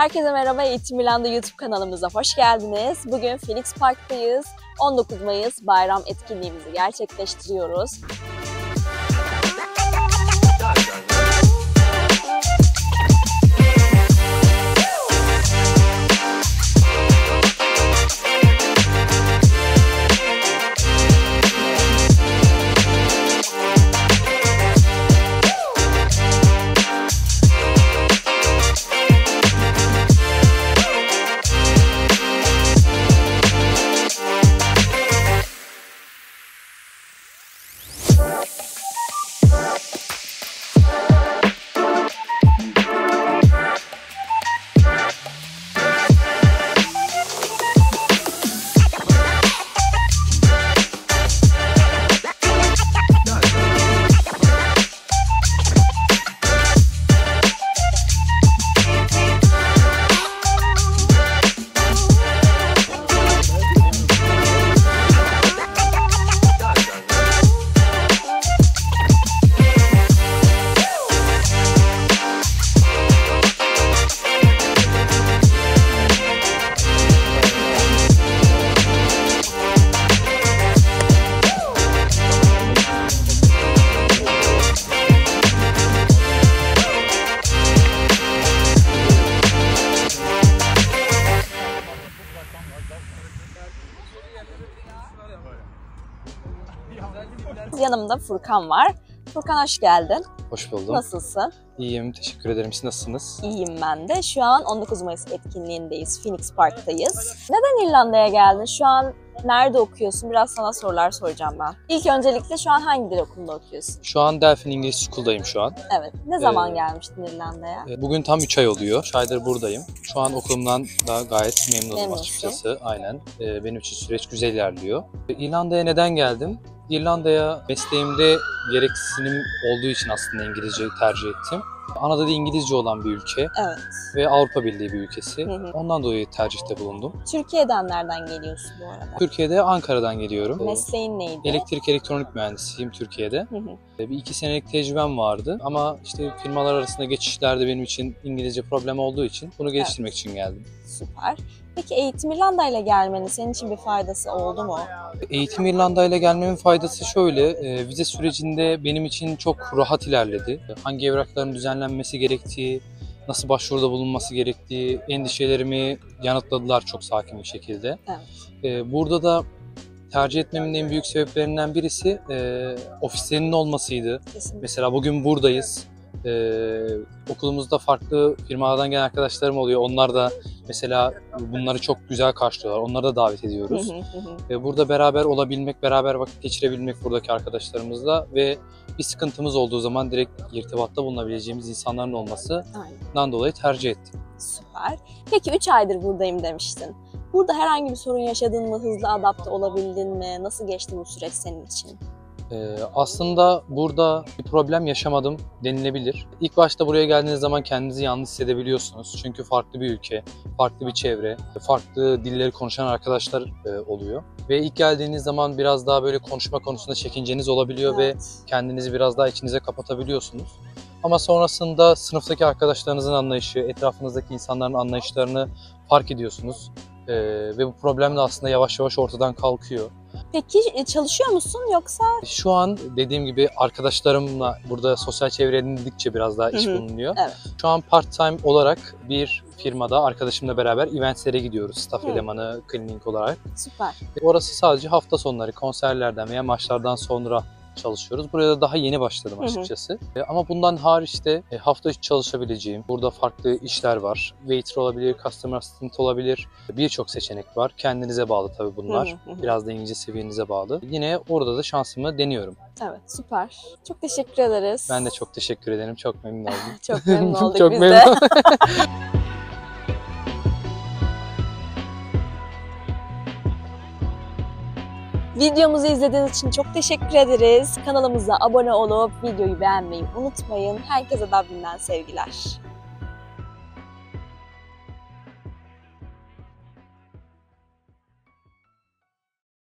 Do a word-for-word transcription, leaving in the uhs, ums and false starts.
Herkese merhaba, Eğitim Milanda YouTube kanalımıza hoş geldiniz. Bugün Phoenix Park'tayız. on dokuz Mayıs bayram etkinliğimizi gerçekleştiriyoruz. Yanımda Furkan var. Furkan hoş geldin. Hoş buldum. Nasılsın? İyiyim, teşekkür ederim. Siz nasılsınız? İyiyim ben de. Şu an on dokuz Mayıs etkinliğindeyiz. Phoenix Park'tayız. Neden İrlanda'ya geldin? Şu an nerede okuyorsun? Biraz sana sorular soracağım ben. İlk öncelikle şu an hangi dil okulunda okuyorsun? Şu an Delphin İngiliz School'dayım şu an. Evet. Ne zaman ee, gelmiştin İrlanda'ya? Bugün tam üç ay oluyor. üç aydır buradayım. Şu an okulumdan da gayet memnunum Memnunsun. açıkçası. Aynen. Ee, benim için süreç güzel ilerliyor. İrlanda'ya neden geldim? İrlanda'ya mesleğimde gereksinim olduğu için aslında İngilizce tercih ettim. Ana dili İngilizce olan bir ülke Evet. ve Avrupa Birliği bir ülkesi. Hı hı. Ondan dolayı tercihte bulundum. Türkiye'den nereden geliyorsun bu arada? Türkiye'de Ankara'dan geliyorum. Mesleğin neydi? Elektrik elektronik mühendisiyim Türkiye'de. Hı hı. Bir iki senelik tecrübem vardı ama işte firmalar arasında geçişlerde benim için İngilizce problem olduğu için bunu geliştirmek evet. için geldim. Süper. Peki Eğitim İrlanda ile gelmenin senin için bir faydası oldu mu? Eğitim İrlanda ile gelmemin faydası şöyle, e, vize sürecinde benim için çok rahat ilerledi. Hangi evrakların düzenlenmesi gerektiği, nasıl başvuruda bulunması gerektiği endişelerimi yanıtladılar çok sakin bir şekilde. Evet. E, burada da tercih etmemin en büyük sebeplerinden birisi e, ofislerinin olmasıydı. Kesinlikle. Mesela bugün buradayız. Ee, okulumuzda farklı firmalardan gelen arkadaşlarım oluyor. Onlar da mesela bunları çok güzel karşılıyorlar. Onları da davet ediyoruz. Ee, burada beraber olabilmek, beraber vakit geçirebilmek buradaki arkadaşlarımızla ve bir sıkıntımız olduğu zaman direkt irtibatta bulunabileceğimiz insanların olmasından dolayı tercih ettim. Süper. Peki üç aydır buradayım demiştin. Burada herhangi bir sorun yaşadın mı? Hızlı adapte olabildin mi? Nasıl geçti bu süreç senin için? Ee, aslında burada bir problem yaşamadım denilebilir. İlk başta buraya geldiğiniz zaman kendinizi yalnız hissedebiliyorsunuz. Çünkü farklı bir ülke, farklı bir çevre, farklı dilleri konuşan arkadaşlar e, oluyor. Ve ilk geldiğiniz zaman biraz daha böyle konuşma konusunda çekinceniz olabiliyor evet. ve kendinizi biraz daha içinize kapatabiliyorsunuz. Ama sonrasında sınıftaki arkadaşlarınızın anlayışı, etrafınızdaki insanların anlayışlarını fark ediyorsunuz. Ee, ve bu problem de aslında yavaş yavaş ortadan kalkıyor. Peki çalışıyor musun yoksa? Şu an dediğim gibi arkadaşlarımla burada sosyal çevre edindikçe biraz daha iş bulunuyor. Evet. Şu an part-time olarak bir firmada arkadaşımla beraber eventlere gidiyoruz. Staff Hı. elemanı, cleaning olarak. Süper. Orası sadece hafta sonları konserlerden veya maçlardan sonra çalışıyoruz. Buraya da daha yeni başladım açıkçası. Hı hı. Ama bundan hariç de hafta içi çalışabileceğim, burada farklı işler var. Waiter olabilir, customer assistant olabilir. Birçok seçenek var. Kendinize bağlı tabii bunlar. Hı hı. Biraz da İngilizce seviyenize bağlı. Yine orada da şansımı deniyorum. Evet, süper. Çok teşekkür ederiz. Ben de çok teşekkür ederim. Çok memnun oldum. Çok memnun olduk çok biz memnun. de. Videomuzu izlediğiniz için çok teşekkür ederiz. Kanalımıza abone olup videoyu beğenmeyi unutmayın. Herkese Dublin'den sevgiler.